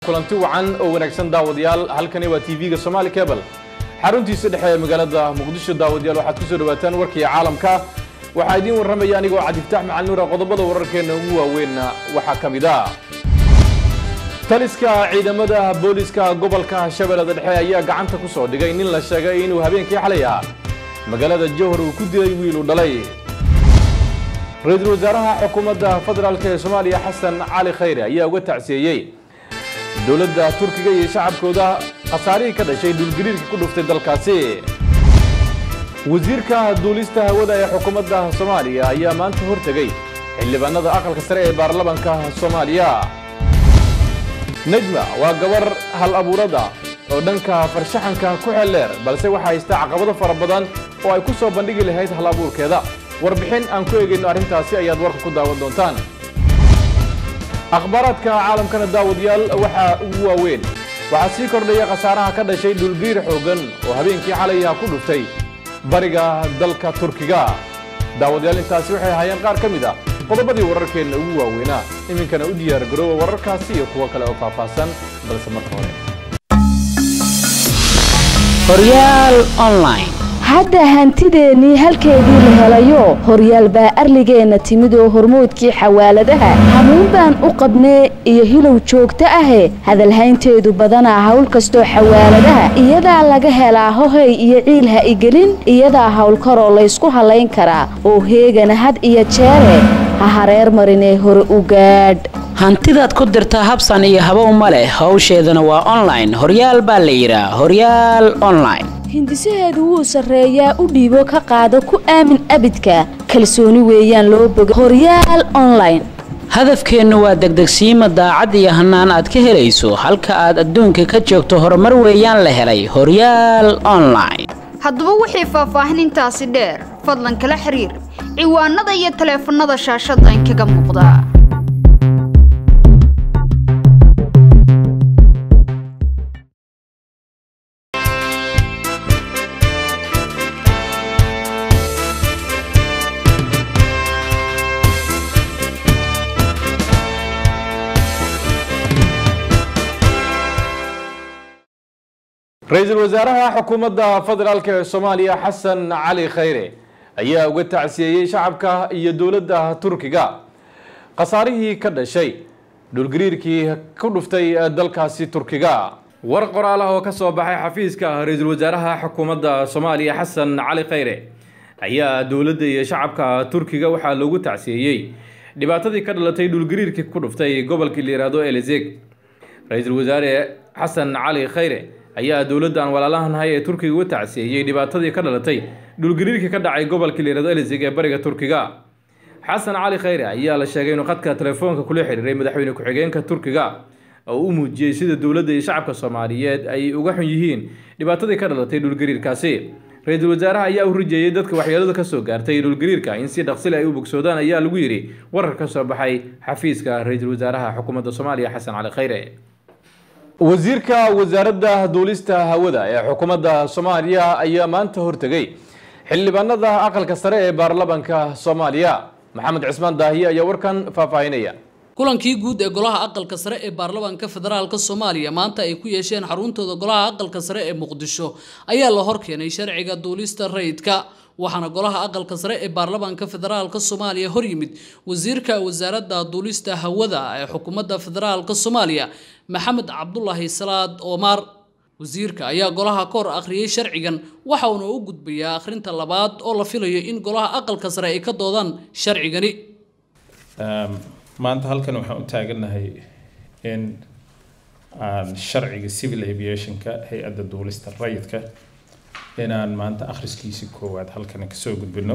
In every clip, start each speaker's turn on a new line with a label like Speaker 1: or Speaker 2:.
Speaker 1: kulanti wacan oo wanaagsan daawadayaal halkani waa TV-ga Somali Cable xaruntiisa dhexe ee magaalada Muqdisho daawadayaal waxaad ku soo dhawaataan warkii caalamka waxa idin waramaya anigoo Cabdifataax Macalin Nuur qodobada wararkeena ugu waaweyn waxa kamid ah taliska ciidamada booliska gobolka Shabeellada Dhexe ayaa gacanta ku soo dhigay nin la sheegay inuu habeenkii xalay magaalada Jowhar uu ku dilay wiil u dhalay ra'iisul wasaaraha xukuumadda federaalka ee Soomaaliya Xasan Cali Khayre ayaa uga tacsiiyay dawladda Turkiga iyo shacabkooda qasaarihii ka dhashay dhulgariirka ku dhuftay dalkaasi wasiirka duulista hawada ee xukuumadda Soomaaliya ayaa maanta hortagay xildhibaanada aqalka sare ee baarlamaanka Soomaaliya Najma waa gabar hal abuurada oo dhanka farshaxanka ku xeleer balse waxa haysta caqabado fara badan oo ay ku soo bandhigi lahayd hal abuurkeeda warbixin aan ku eegayno arrintaasi ayaad warka ku daawan doontaan akhbaaradka caalamkana daawadayaal waxa ugu waaweyn waxa sii kordhaya qasaaraha ka dhashay dhulgariir xoogan oo habeenkii xalay ku dhuftay bariga dalka Turkiga daawadayaal intaasi waxay hayeen qaar kamid ah qodobadii wararkeena ugu waaweynaa iminkana u diyaar garoow wararkaasi iyo kuwa kale oo faahfaahsan balse marka hore
Speaker 2: Horyaal Online
Speaker 3: hadda hantideeni halkeedii la helayo horyaal baa arligeena timid oo hormoodkii xawaaladaha hamuun baan u qabnee iyo hilow joogto ah hadal haynteedu badana hawl kasto xawaaladaha iyadaa laga helaa hohay iyo ciil ha igelin iyadaa hawl karo la isku halayn karaa oo heegana had iyo jeere ha hareer marinee hore u gaadh
Speaker 2: hantidaad ku dirtaa habsan iyo habow ma leh hawsheedana waa online horyaal baa la yidhaa horyaal online
Speaker 3: hindisaheedu wuu sarreeyaa u dhiibo ka qaado ku aamin abidka kalsooni weeyaan loo boga horyaal online
Speaker 2: hadafkeennu waa degdegsiima daacad iyo hannaan aad ka helayso halka aad adduunka ka joogto horumar weeyaan la helay horyaal online
Speaker 4: haddaba wixii faahfaahin intaasi dheer fadlan kala xiriir ciwaanada iyo taleefannada shaashada inkaga muuqda
Speaker 1: ra'iisul wasaaraha xukuumadda federaalka ee Soomaaliya Xasan Cali Khayre ayaa uga tacsiiyay shacabka iyo dawladda Turkiga qasaarihii ka dhashay dhulgariirkii ku dhuftay dalkaasi Turkiga war qoraal ah oo ka soo baxay xafiiska ra'iisul wasaaraha xukuumadda Soomaaliya Xasan Cali Khayre ayaa dawladda iyo shacabka Turkiga waxa lagu tacsiiyay dhibaatadii ka dhalatay dhulgariirkii ku dhuftay gobolka Liiraado Elazig ra'iisul wasaare Xasan Cali Khayre ayaa dawladdan walaalahanhay ee Turkiga u tacsiiyay dhibaatadii ka dhalatay dhulgariirkii ka dhacay gobolka Liiraado Elazig ee bariga Turkiga Xasan Cali Khayre ayaa la sheegay inuu qadka telefoonka kula xiriiray madaxweyne ku-xigeenka Turkiga oo uu muujiyay sida dawladda iyo shacabka Soomaaliyeed ay uga xun yihiin dhibaatadii ka dhalatay dhulgariirkaasi ra'iisul wasaaraha ayaa u rajayay dadka waxyeelada ka soo gaartay dhulgariirka in si dhaqso leh ay u bogsoodaan ayaa lagu yiri warar ka soo baxay xafiiska ra'iisul wasaaraha xukuumadda Soomaaliya Xasan Cali Khayre wasiirka wasaaradda duulista hawada ee xukuumadda Soomaaliya ayaa maanta hortagay xildhibaanada aqalka sare ee baarlamaanka Soomaaliya Maxamed Cismaan Daahiye ayaa warkan faahfaahinaya
Speaker 5: kulankii guud ee golaha aqalka sare ee baarlamaanka federaalka Soomaaliya maanta ay ku yeesheen xaruntooda golaha aqalka sare ee Muqdisho ayaa la horkeenay sharciga duulista rayidka waxaana golaha aqalka sare ee baarlamaanka federaalka Soomaaliya hor yimid wasiirka wasaaradda duulista hawada ee xukuumadda federaalka Soomaaliya Maxamed Cabdullaahi Salaad Omar wasiirka ayaa golaha ka hor akhriyay sharcigan waxa uu u gudbiyaa akhrinta labaad oo la filayo in golaha aqalka sare ay ka doodaan sharcigani
Speaker 6: maanta halkan waxaan u taaganahay in aan sharciga civil aviation-ka hay'adda duulista rayidka inaan maanta akhriskiisii koowaad halkan ka soo gudbino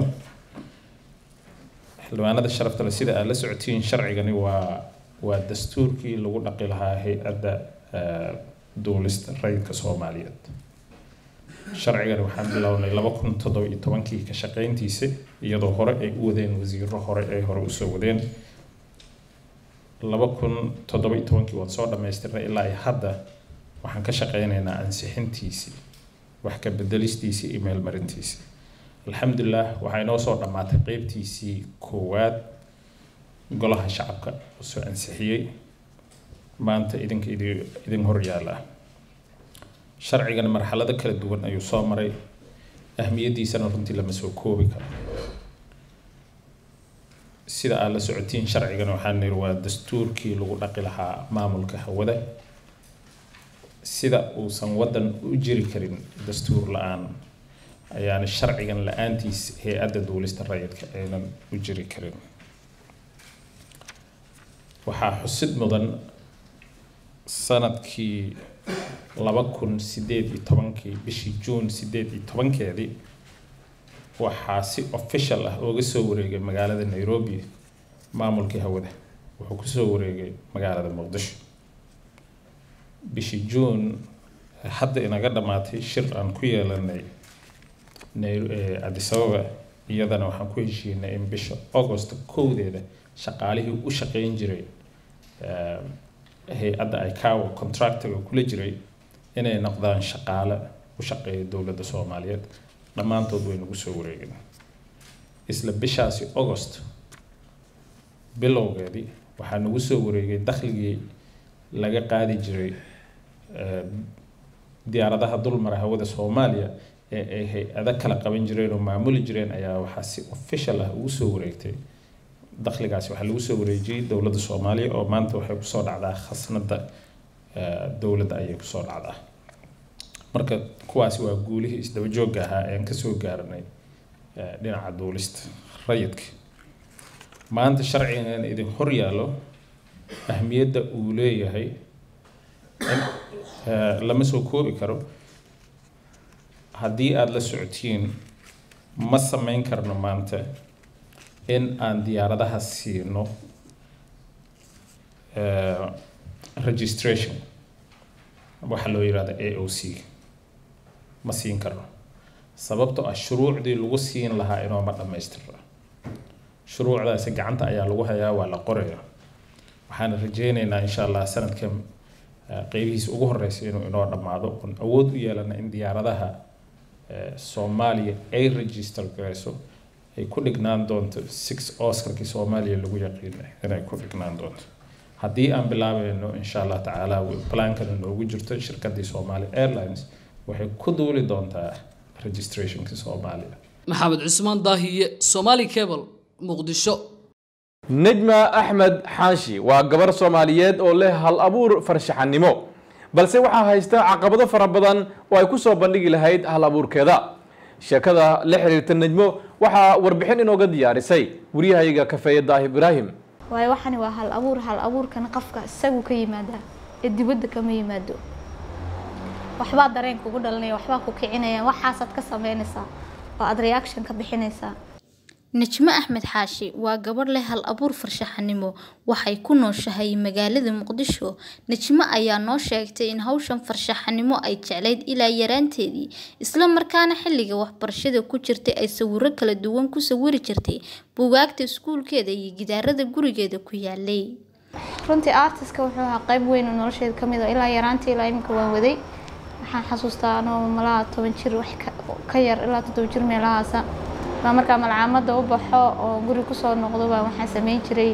Speaker 6: xildhibaanada sharafta leh sida aad la socotiin sharcigani waa dastuurkii lagu dhaqi lahaa hay'adda duulista rayidka Soomaaliyeed sharcigani waxaan bilownay 2017 ka shaqeyntiisa iyadoo hore ay u wadeen wasiirro hore ay hore u soo wadeen 2017 waan soo dhameystirnay ilaa hadda waxaan ka shaqeynaynaa ansixintiisii wax ka bedelistiisii email marintiisii alxamdulillah waxay noo soo dhamaatay qaybtiisii koowaad golaha shacabka soo ansixiyay maanta idin hor yaala. sharcigan marxalado kala duwan ayuu soo maray, ahmiyadiisana runtii lama soo koobi karo. sida aad la socotiin sharcigan waxaan niri waa dastuurkii lagu dhaqi lahaa maamulka hawada. sida uusan wadan u jiri karin dastuur la'aan ayaana sharcigan la'aantiis hay'adda duulista rayidka aynan u jiri karin. waxaa xusid mudan sanadkii 2018 bishii June 18 waxaa si official ah uga soo wareegay magaalada Nairobi maamulka hawada. wuxuu ku soo wareegay magaalada Muqdisho bishii June. hadda inaga dhamaatay shir aan ku yeelanay Addis Ababa, iyadana waxaan ku heshiinay in bisha August 1 shaqaalihii u shaqeyn jiray hay'adda ICAO contractor kula jiray inay noqdaan shaqaale u shaqeeya dowladda Soomaaliyeed. dhammaantood way nagu soo wareegeen. isla bishaasi August bilowgeedii waxaa nagu soo wareegay dakhligii laga qaadi jiray diyaaradaha dulmara hawada Soomaaliya ee ay hay'ado kala qaban jireen oo maamuli jireen ayaa waxaa si official ah ugu soo wareegtay. dakhligaasi waxaa lagu soo wareejiyay dowladda Soomaaliya oo maanta waxay ku soo dhacdaa khasnada dowladda ayay ku soo dhacdaa. marka kuwaasi waa guulihii isdaba joogga ahaa ee ka soo gaaranay dhinaca duulista rayidka. maanta sharcigan idin hor yaalo ahmiyadda uu leeyahay lama soo koobi karo. haddii aad la socotiin ma samayn karno maanta in aan diyaaradaha siino registration waxa loo yiraahdo AOC ma siin karno sababtoo ah shuruucdii lagu siin lahaa inoo ma dhamaystirna. shuruucdaasi gacanta ayaa lagu hayaa, waa la qorayaa. waxaan rajeynaynaa insha Allah sanadkan qeybihiisa ugu horeysay inuu inoo dhamaado oo awood u yeelana in diyaaradaha Soomaaliya ay register gareyso ay ku dhignaan doonto 6 Oscarkii Soomaaliya lagu yaqiinay inay ku dhignaan doonto. haddii aan bilaabayno insha Allah tacaala plankan noogu jirto shirkadii Somali Airlines waxay ku duuli doontaa registrationka Soomaaliya.
Speaker 5: maxamed cusmaan daahiye, Somali Cable, Muqdisho.
Speaker 1: najma axmed xaashi waa gabar Soomaaliyeed oo leh hal abuur farshaxanimo, balse waxaa haysta caqabado fara badan oo ay ku soo bandhigi lahayd hal abuurkeeda. sheekada la xiriirta najmo waxaa warbixin inooga diyaarisay wariyahayaga Kafeeye Daahir Ibraahim.
Speaker 7: waayo waxani waa hal abuurkan qafka isagu ka yimaada ee dibadda kama yimaado. waxba dareen kugu dhalanaya, waxba ku kicinaya, waxaasad ka sameynaysaa oo aad reaction ka bixinaysaa.
Speaker 8: najmo axmed xaashi waa gabar leh hal abuur farshaxanimo, waxay ku nooshahay magaalada Muqdisho. najmo ayaa noo sheegtay in hawshan farshaxanimo ay jecleyd ilaa yaraanteedii, isla markaana xilliga waxbarashada ku jirtay ay sawirro kala duwan ku sawiri jirtay buugaagta iskuulkeeda iyo gidaarada gurigeeda ku yaalay.
Speaker 7: runtii artistka wuxuu ahaa qayb weyn oo nolosheeda ka mid ah ilaa yaraantii ilaa imika waan waday. waxaan xasuustaa anoo malaha 10 jir wax ka yar ilaa 7 jir meelahaas ma markaa malcaamada u baxo oo guri ku soo noqdo baa waxaan sameyn jiray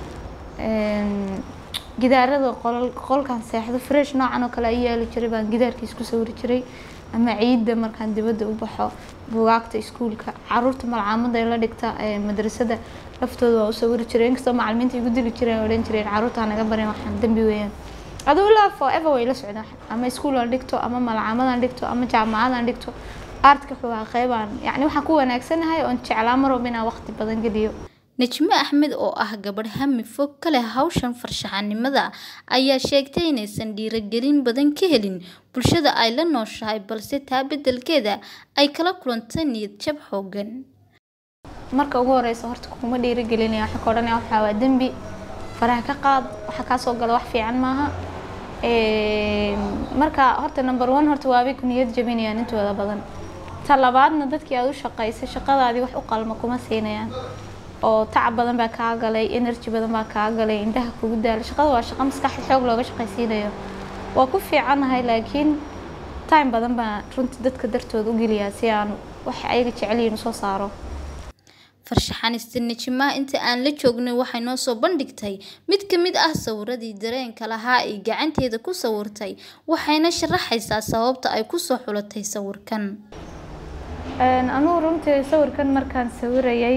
Speaker 7: gidaarada qolkan seexdo fresh noocan oo kale ay yeeli jiray baan gidaarkiis ku sawiri jiray. ama ciidda markaan dibadda u baxo buugaagta iskuulka caruurta malcaamada ay la dhigta madrasada laftooda waa u sawiri jiray. inkastoo macallimiinta igu dili jireen oo odhan jireen caruurta naga barin waxaan dambi weeyaan. aduu ilaa forever way la socdaan, ama iskuul aan dhigto ama malcaamadan dhigto ama jaamacadan dhigto. artka waa qaybaan yani waxaan ku wanaagsanahay oo jeclaa mar walba inaan waqti badan geliyo.
Speaker 8: najmo axmed oo ah gabadh hami fog ka leh hawshan farshaxanimada ayaa sheegtay inaysan dhiirigelin badan ka helin bulshada ay la nooshahay, balse taa beddelkeeda ay kala kulantay niyad jab xooggan.
Speaker 7: marka ugu horeysa horta kuma dhiirigelinaya, waxa ka odhanaya waxa waa dambi, faraha ka qaad, waxa ka soo gala wax fiican maaha. marka horta number 1 horta waabay ku niyad jabinayaan intooda badan. talabaadna dadkii aad u shaqaysay shaqadaadii wax u qalma kuma siinayaan oo tacab badan baa kaa galay, energy badan baa kaa galay, indhaha kugu daal. shaqada waa shaqo maskaxda xoog looga shaqaysiinayo, waa ku fiicanahay laakiin time badan baa runtii dadka dartooda u geliyaa si aan wax ayaga jecel yihiin soo saaro.
Speaker 8: farshaxanista Najma inta aan la joognay waxay noo soo bandhigtay mid ka mid ah sawiradii dareenka lahaa ee gacanteeda ku sawirtay waxayna sharaxaysaa sababta ay ku soo xulatay sawirkan.
Speaker 7: Anu runtii sawirkan markaan sawirayay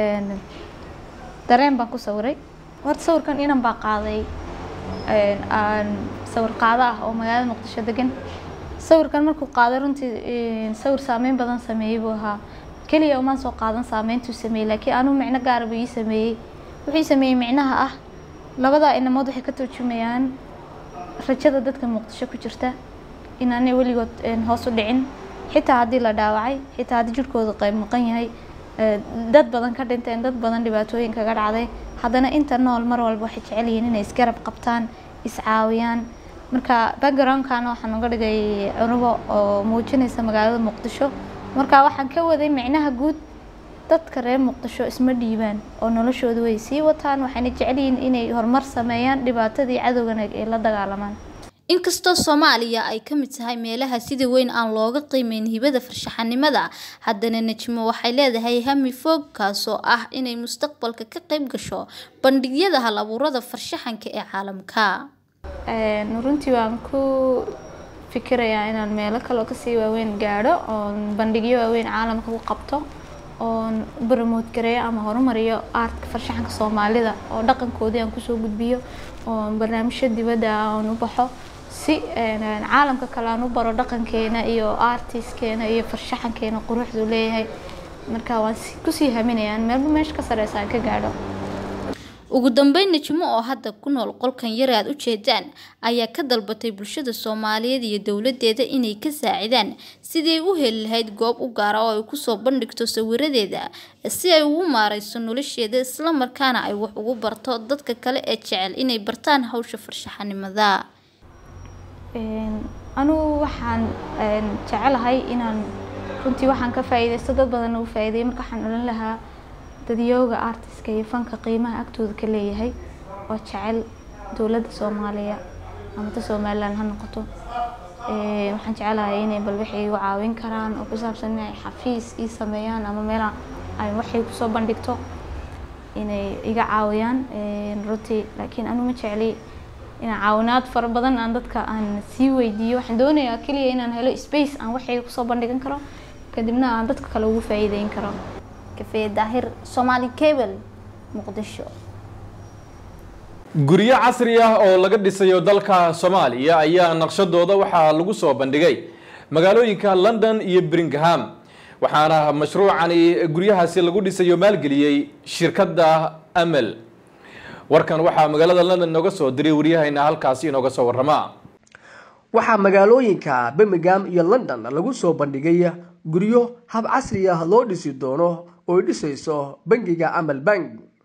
Speaker 7: dareen baan ku sawiray. Horta sawirkan inaan baa qaaday aan sawir qaada ah oo magaalada Muqdisho degan. sawirkan markuu qaaday runtii sawir saameyn badan sameeyay buu ahaa. kaliya uma soo qaadan saameyntu sameeyay laakiin aanu micno gaar ah uu sameeyay. Wuxuu sameeyay micnaha ah labada inamood waxay ka turjumayaan rajada dadka Muqdisho ku jirta inaanay waligood hoos u dhicin xitaa haddii la dhaawacay xitaa haddii jirkooda qayb maqan yahay dad badan ka dhinteen dad badan dhibaatooyin kaga dhacday haddana inta nool mar walba waxay jecel yihiin inay isgarab qabtaan iscaawiyaan. marka background-kana waxaan uga dhigay cunubo oo muujinaysa magaalada Muqdisho. marka waxaan ka waday micnaha guud dadka reer Muqdisho isma dhiibaan oo noloshooda way sii wataan waxayna jecel yihiin inay horumar sameeyaan dhibaatadii cadowgana ay la dagaalamaan.
Speaker 8: inkastoo Soomaaliya ay ka mid tahay meelaha sida weyn aan looga qiimeyn hibada farshaxanimada haddana Najma waxay leedahay hami fog kaasoo ah inay mustaqbalka ka qayb gasho bandhigyada hal-abuurada farshaxanka ee caalamka.
Speaker 7: runtii waan ku fikirayaa inaan meelo kale oo ka sii waaweyn gaadho oo bandhigyo waaweyn caalamka ku qabto oo promote gareeyo ama horumariyo art farshaxanka Soomaalida oo dhaqankoodii aan ku soo gudbiyo oo barnaamijyo dibadda aan u baxo si caalamka kale aan u baro dhaqankeena iyo artistkeena iyo farshaxankeena quruxdu leeyahay. marka waan ku sii haminayaan meesha ka sareysa aan ka gaadho.
Speaker 8: ugu dambeyn Najma oo hadda ku nool qolkan yar aad u jeedaan ayaa ka dalbatay bulshada Soomaaliyeed iyo dawladeeda inay ka saacidaan sidii u heli lahayd goob u gaar ah oo ay ku soo bandhigto sawiradeeda si ay ugu maareyso nolosheeda isla markaana ay wax ugu barto dadka kale ee jecel inay bartaan hawsha farshaxanimada.
Speaker 7: anu waxaan jecelahay inaan runtii waxaan ka faa'iideysto dad badan oo faa'iideey marka waxaan oran lahaa dadiyooga artistka iyo fanka qiimaha agtooda ka leeyahay oo jecel dawladda Soomaaliya ama ta Soomaaliland ha noqoto waxaan jecelahay inay bal wixii igu caawin karaan oo ku saabsan inay xafiis ii sameeyaan ama meel ay waxay ku soo bandhigto inay iga caawiyaan runtii laakiin anu ma jeceli inaan caawinaad fara badan aan dadka aan sii weydiiyo. waxaan doonayaa kaliya inaan helo space aan waxay ku soo bandhigan karo kadibna aan dadka kale ugu faa'iideyn karo.
Speaker 8: Kafee Daahir, Somali Cable, Muqdisho.
Speaker 1: guryo casri ah oo laga dhisayo dalka Soomaaliya ayaa naqshadooda waxaa lagu soo bandhigay magaalooyinka London iyo Birmingham waxaana mashruucani guryahaasi lagu dhisayo maalgeliyay shirkadda Amal. warkan waxaa magaalada London nooga soo diray wariyahayna halkaasi inooga soo warrama.
Speaker 9: waxaa magaalooyinka Birmingham iyo London lagu soo bandhigay guryo hab casri ah loo dhisi doono oo dhisayso bangiga Amal Bank.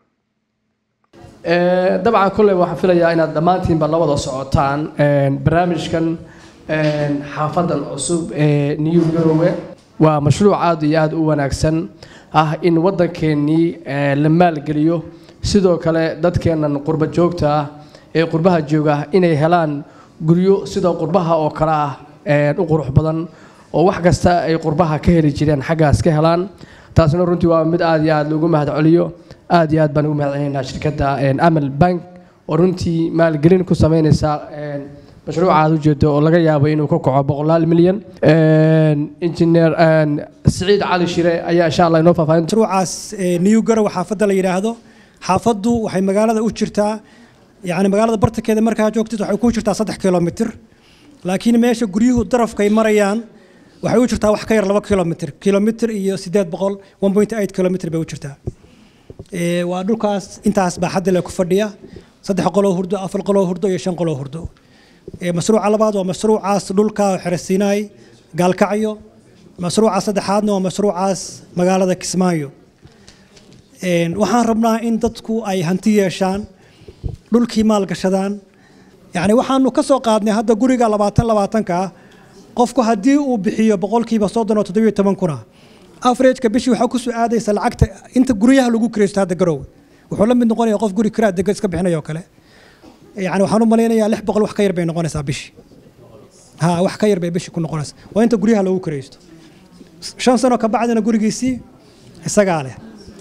Speaker 10: dabcan kulay waxaan filayaa inaad dhammaantiinba la wada socotaan barnaamijkan xaafadan cusub ee New Garowe waa mashruuc aad iyo aad u wanaagsan ah in waddankeennii la maalgeliyo sidoo kale dadkeennan qurba joogta ah ee qurbaha jooga inay helaan guryo sida qurbaha oo kale ah u qurux badan oo wax kasta ay qurbaha ka heli jireen xaggaas ka helaan. taasina runtii waa mid aad iyo aad loogu mahadceliyo aad iyo aad baan ugu mahadcelinaynaa shirkadda Amal Bank oo runtii maalgelin ku sameynaysa mashruuca aad u jeedo oo laga yaabo inuu ka kaco 100 milyan. injineer Saciid Cali Shire ayaa insha Allah inoo faahfaahin
Speaker 11: mashruucaas New Garowe xaafadda la yiraahdo. xaafaddu waxay magaalada u jirtaa yani magaalada bartakeeda markaa joogtid waxay ku jirtaa 3 kilomitir laakiin meesha guryuhu darafkay marayaan waxay u jirtaa wax ka yar 2 kilomitir iyo 800 1.8 kilomitir bay u jirtaa. waa dhulkaas intaas baa xadda la ku fadhiya 3 qolo hurdo 4 qolo hurdo iyo 5 qolo hurdo. mashruuca labaad waa mashruucaas dhulka xirasiinay gaalkacyo. mashruuca saddexaadna waa mashruucaas magaalada Kismaayo. waxaan rabnaa in dadku ay hanti yeeshaan dhulkii maal gashadaan yani waxaanu ka soo qaadnay hadda guriga 20-ka qofku haddii uu bixiyo 37 kuna average-ka bishii waxa ku soo aadaysa lacagta inta guryaha lagu kireysto hadda Garowe wuxuu la mid noqonayaa qof guri kiraad degan iska bixinayo kale yani waxaan u maleynayaa 600 wax ka yar bay noqonaysaa bishii wax ka yar bay bishii ku noqonaysaa waa inta guryaha lagu kireysto 5 sano ka bacdina gurigiisii isaga leh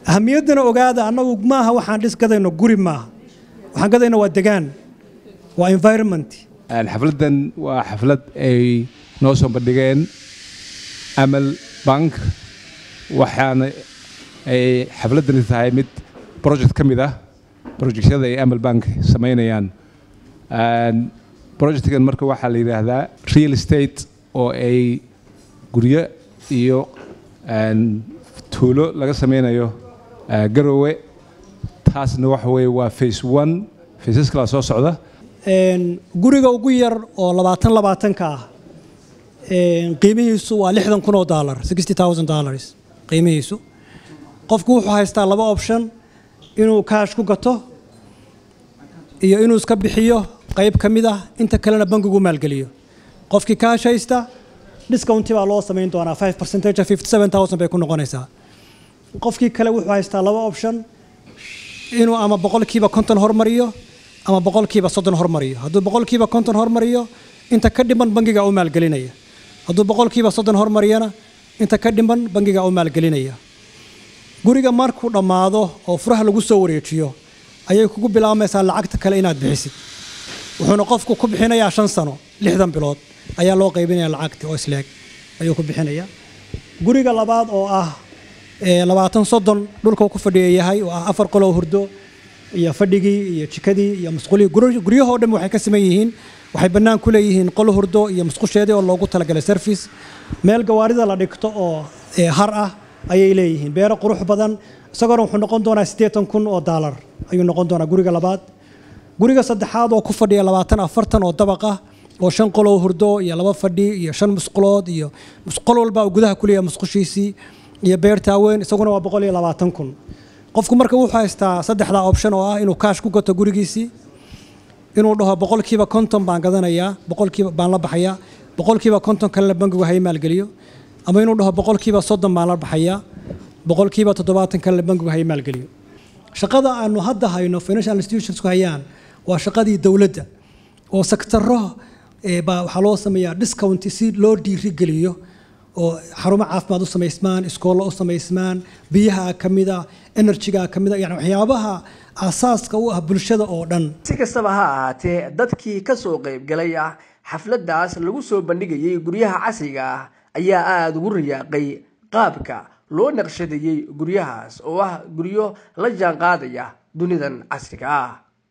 Speaker 11: ahamiyadana ogaada annagu maaha waxaan dhis gadayno guri maaha waxaan gadayno waa degaan waa environment
Speaker 12: xafladan waa xaflad ay noo soo bandhigeen Amal Bank waxaana ay xafladani tahay mid project ka mid ah projectyada ay Amal Bank sameynayaan projectkan marka waxaa la yiraahdaa real estate oo ay guryo iyo tuulo laga sameynayo Garowe taasna waxa weeye waa phase 1 phases kala soo socda
Speaker 11: guriga ugu yar oo 20 ka ah qiimihiisu waa $60,000 $60,000 qiimihiisu qofku wuxuu haystaa laba option inuu cash ku gato iyo inuu iska bixiyo qayb kamid ah inta kalena bangigu maalgeliyo qofkii cash haysta discount baa loo sameyn doonaa 5% 57,000 bay ku noqonaysaa qofkii kale wuxuu haystaa laba option inuu ama 50% hormariyo ama 30% hormariyo hadduu 50% hormariyo inta ka dhiman bangiga uu maalgelinaya hadduu 30% hormariyana inta ka dhiman bangiga uu maalgelinaya guriga markuu dhamaado oo furaha lagu soo wareejiyo ayay kugu bilaamaysaa lacagta kale inaad bixisid wuxuuna qofku ku bixinayaa 5 sano 60 bilood ayaa loo qaybinayaa lacagta oo isleeg ayuu ku bixinayaa guriga labaad oo ah 20-30 dhulka ku fadhiyahay oo ah 4 qolo hurdo iyo fadhigii iyo jikadii iyo musqulii guryahoo dhan waxay ka sameeyeen yihiin waxay banaan ku leeyihiin qolo hurdo iyo musqusheedii oo loogu talagalay service meel gawaarida la dhigto oo har ah ayay leeyihiin beero qurux badan isagoo wuxuu noqon doonaa $80,000 ayuu noqon doonaa guriga labaad guriga saddexaad oo ku fadhiya 40 oo dabaq ah oo 5 qolo hurdo iyo 2 fadhi iyo 5 musqulood iyo musqul walba oo gudaha ku leeyahay musqushiisii iyo beerta weyn isaguna waa $120,000 qofku marka wuxuu haystaa saddexda option oo ah inuu cash ku gato gurigiisii inuu dhaho 50% baan gadanayaa 100% baan la baxayaa 50% kale bangigu hay maalgeliyo ama inuu dhaho 30% baan la baxayaa 70% kale bangigu hay maalgeliyo shaqada aanu hadda hayno financial institutions ku hayaan waa shaqadii dawladda oo sektarro waxa loo sameeyaa discount si loo dhiirigeliyo oo xarumo caafimaad u sameysmaan iskoolo u sameysmaan biyaha kamida energy-ga kamida yani waxyaabaha asaaska u ah bulshada oo dhan
Speaker 9: si kastaba ha ahaatee dadkii ka soo qayb galay xafladaas lagu soo bandhigayay guryaha casriga ah ayaa aad ugu riyaaqay qaabka loo naqshadeeyay guryahaas oo ah guryo la jaan qaadaya dunidan casriga ah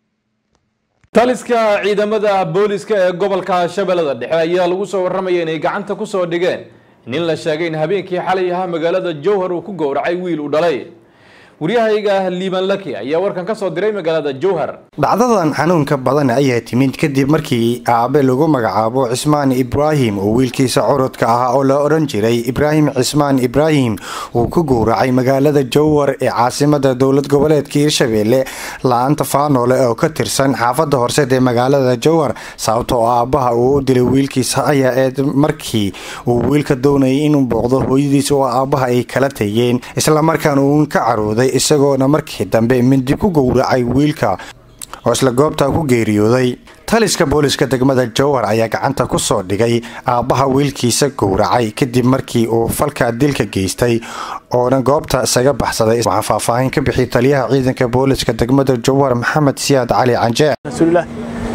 Speaker 1: taliska ciidamada booliska ee gobolka Shabeellada Dhexe ayaa lagu soo warramay inay gacanta ku soo dhigeen nin la sheegay in habeenkii xalay ah magaalada Jowhar uu ku gowracay wiil u dhalay wariyahayga Liiban Laki ayaa warkan ka soo diray magaalada Jowhar
Speaker 13: dhacdadan xanuunka badan ayaa timid kadib markii aabe lagu magacaabo Cismaan Ibraahim oo wiilkiisa corodka ah oo la oran jiray Ibraahim Cismaan Ibraahim uu ku gowracay magaalada Jowhar ee caasimadda dowlad goboleedka Hirshabeelle laanta Faanoole oo ka tirsan xaafadda Horseed ee magaalada Jowhar sababtoo aabaha uu u dilay wiilkiisa ayaa markii uu wiilka doonayay inuu booqdo hooyadiisa oo aabaha ay kala tageen isla markaana uu ka carooday isagoona markii dambe mindi ku gowracay wiilka oo isla goobta ku geeriyooday taliska booliska degmada Jowhar ayaa gacanta ku soo dhigay aabaha wiilkiisa gowracay kadib markii uu falka dilka geystay oo goobta isaga baxsaday waxa faahfaahin ka bixiyay taliyaha ciidanka booliska degmada Jowhar Maxamed Siyaad Cali Canje
Speaker 14: rasuulillah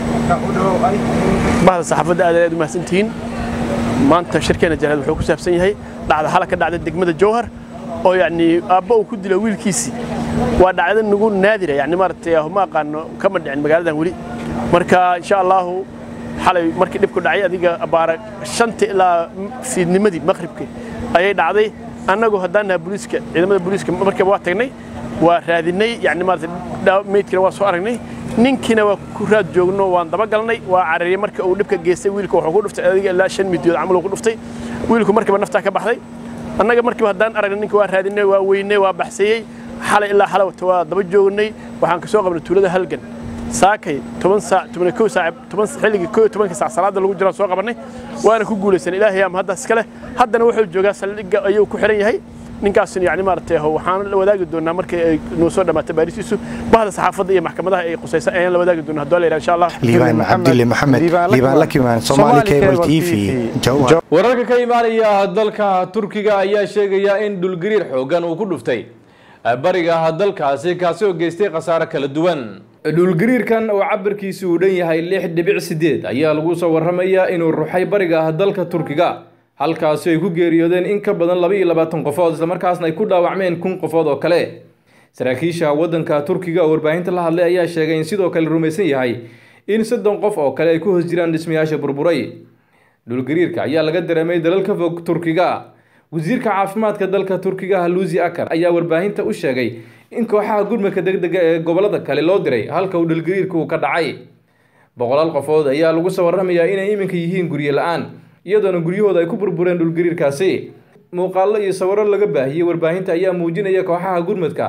Speaker 14: bahda saxaafadda aad u mahadsantiin maanta shirkeena jaraad wuxuu ku saabsan yahay dhacdo halka dhacda degmada Jowhar oo yani aabba uu ku dilay wiilkiisi waa dhacdo nagu naadira yani maartay ma aqaano kama dhicin magaaladan wali marka insha Allah xalay markii dib ku dhacay adiga abaara 5 ilaa fiidnimadii maqribkii ayay dhacday annagu hadana booliska ciidamada booliska markii waa tagnay waa raadinay yani maartay meedkina waa soo aragnay ninkina waa ku raad joogno waan daba galnay waa carariyay markii uu dibka geystay wiilku wuxuu ku dhuftay adiga ilaa 5 midood camal uu ku dhuftay wiilku markii nafta ka baxday annaga markii hadaan aragnay ninka waa raadinay waa weynay waa baxsayay xalay ilaa xalawta waa daba joognay waxaan ka soo qabnay tuulada halgan saakay 10 saac 12 saac 10 xilliga 12 saac salaada lagu jira soo qabanay waana ku guuleysan ilaahay am hadda iskale haddana wuxuu joogaa saldhiga ayuu ku xiran yahay ninkaas yani maartay waxaan la wadaagi doonaa markii ay noo soo dhamaatay baarisiisu bahda saxaafadda iyo maxkamadaha ay qusaysan ayaan la wadaagi doonaa hadoo la yiraahdo insha Allah
Speaker 13: Liiban Abdullah Maxamed Liiban Lakiman Somali Cable TV Jowhar
Speaker 1: wararka ka imaanaya dalka Turkiga ayaa sheegaya in dhulgariir xoogan uu ku dhuftay bariga dalkaasi kaasi oo geystay khasaare kala duwan. dhulgariirkan oo cabirkiisu uu dhan yahay 6.8 ayaa lagu soo waramayaa inuu ruxay bariga dalka Turkiga halkaas ay ku geeriyoodeen in ka badan 22 qofood isla markaasna ay ku dhaawacmeen 1,000 qofood oo kale. saraakiisha wadanka Turkiga oo warbaahinta la hadlay ayaa sheegay in sidoo kale rumaysan yahay in 3 qof oo kale ay ku hoos jiraan dhismayaasha burburay. dhulgariirka ayaa laga dareemay dalalka fog Turkiga. wasiirka caafimaadka dalka Turkiga Hulusi Akar ayaa warbaahinta u sheegay in kooxaha gurmadka degdega ee gobolada kale loo diray halka uu dhulgariirku ka dhacay. boqolaal qofood ayaa lagu soo waramayaa inay iminka yihiin guryo la'aan iyadoona guryahooda ay ku burbureen dhulgariirkaasi. muuqaallo iyo sawirro laga baahiyay warbaahinta ayaa muujinaya kooxaha gurmadka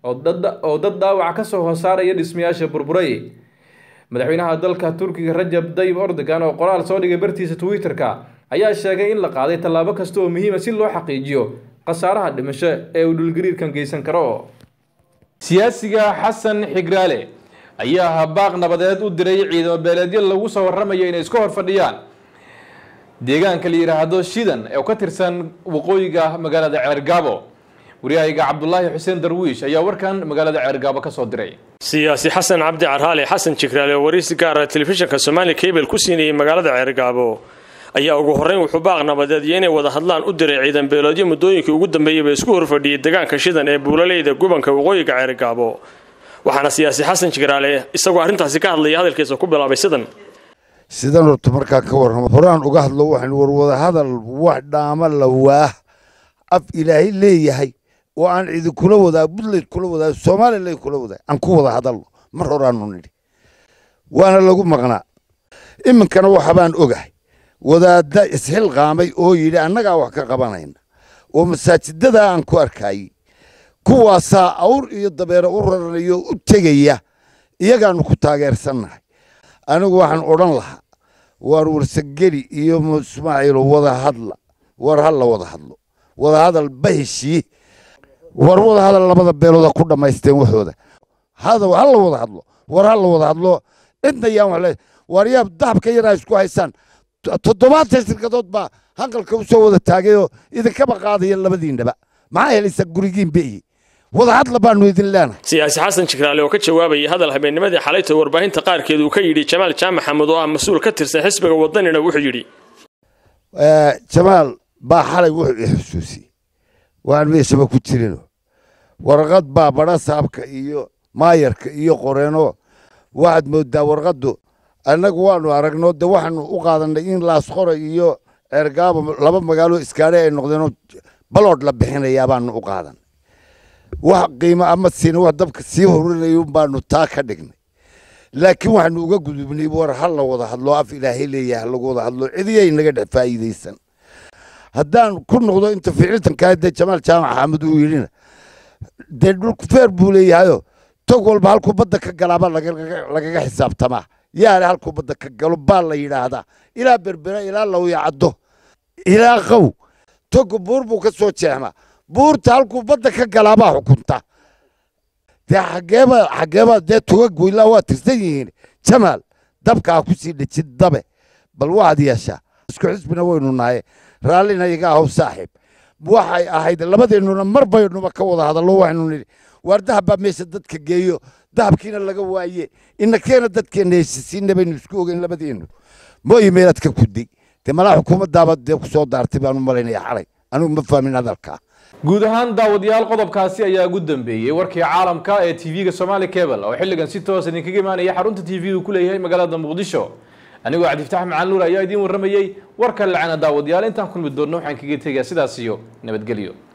Speaker 1: oo dad dhaawac ka soo hosaaraya dhismayaasha burburay. madaxweynaha dalka Turkiga Rajab Tayyip Erdogan oo qoraal soo dhigay bartiisa Twitter-ka ayaa sheegay in la qaaday tallaabo kasta oo muhiim ah si loo xaqiijiyo khasaaraha dhimasho ee uu dhulgariirkan geysan karo. siyaasiga Xasan Xigraale ayaa baaq nabadeed u diray ciidamo beeleedyo lagu soo waramayo inay isku hor fadhiyaan deegaanka la yiraahdo Shidan ee ka tirsan waqooyiga magaalada Ceergaabo. wariyayga Cabdullaahi Xuseen Darwiish ayaa warkan magaalada Ceergaabo ka soo diray.
Speaker 15: siyaasi xasan cabdi carhaale xasan Xigraale oo waraysi gaar ah telefishinka Somali Cable ku siinayay magaalada Ceergaabo ayaa ugu horeyn wuxuu baaq nabadeed inay wada hadlaan u diray ciidan beeleedyo muddooyinkii ugu dambeeyay isku hor fadhiyay deegaanka Shidan ee buulaleyda gobolka waqooyiga Ceergaabo. waxaana siyaasi xasan Xigraale isagoo arrintaasi ka hadlay hadalkiisa ku bilaabay sidan
Speaker 16: horta markaa ka warramo horaan uga hadlo waxaan warwada hadal wax dhaama la waa af ilaahay leeyahay oo aan cid kula wadaa budleed kula wadaa Soomaaliland kula wadaa aan ku wada hadalno mar horaan u nidhi waana lagu maqnaa iminkana waxa baan ogahay wadaadda ishil qaamay oo yidhi annaga wax ka qabanayna oo masaajidada aan ku arkay kuwaasaa awr iyo dabeero u raranayo u tegaya iyagaanu ku taageersanahay. anigu waxaan odhan lahaa war warsageli iyo Ismaaciil wada hadla war hal wada hadlo wada hadal bahishii war wada hadal labada beelooda ku dhamaysteen waxooda hada hal wada hadlo war hal wada hadlo inta yaan wax war yaab dahabka yaraa isku haysan 7 shirkadood baa hanqalka u soo wada taagayo idinka qaadaya labadiinaba maxay helaysa gurigiin beey wada hadla baanu idin leenahay.
Speaker 15: siyaasi xasan Xigraale oo ka jawaabay hadal habeennimadii xalayta warbaahinta qaarkeed uu ka yiri Jamaal Jaamac Maxamed oo ah mas'uul ka tirsan xisbiga wadanina wuxuu yiri
Speaker 16: Jamaal baa xalay wuxuu xusuusi waan meeshaba ku jirino warqad baa bara saabka iyo maayarka iyo qoreeno waxaad moodaa warqadu annagu waanu aragno de waxaanu u qaadanay in laas qora iyo Ceergaabo laba magaalo iskaare ay noqdeen balood la bixinayaa baanu u qaadan wax qiimo ama siin wax dabka sii horinayo baanu taa ka dhignay laakiin waxaanu uga gudubnay war hal la wada hadlo af ilaahay leeyahay lagu wada hadlo cidiyay naga faa'iideysan haddaan ku noqdo inta ficiltan ka hadda Jamaal Jaamac Maxamed uu yirina de dhulku feer buu leeyahay tog walba halku badda ka galaaba laga xisaabtama yaale halku badda ka galo baa la yiraahdaa ilaa berbera ilaa law yacdo ilaa qaw tog buur buu ka soo jeexma buurta halku badda ka galaaba xukunta de xageeba de tuga goyla waa tirsan yihiin Jamaal dabka ku sii dhicid dabe bal waad yeesha isku xisbina waynu nahay raalina iga haw saaxiib waxay ahayd labadeennuna marbaynuba ka wada hadallo waxaynu nidhi war dahaba meesha dadka geeyo dahabkiina laga waaye inakeena dadkeena heshiisiinna baynu isku ogeyn labadeennu mooy meelad ka kuday de mala xukuumaddaaba dee ku soo daartay baanu malaynayaa xalay anigu ma fahmin hadalka.
Speaker 1: guud ahaan daawadayaal qodobkaasi ayaa ugu dambeeyay warkii caalamka ee TV-ga Somali Cable oo xilligan si toos ah idinkaga imaanaya xarunta TV-gu ku leeyahay magaalada Muqdisho. anigoo Cabdifataax Macalin Nuur ayaa idin waramayay warka lacana daawadayaal intaan kulmi doonno waxaan kaga tegayaa sidaas iyo nabadgelyo.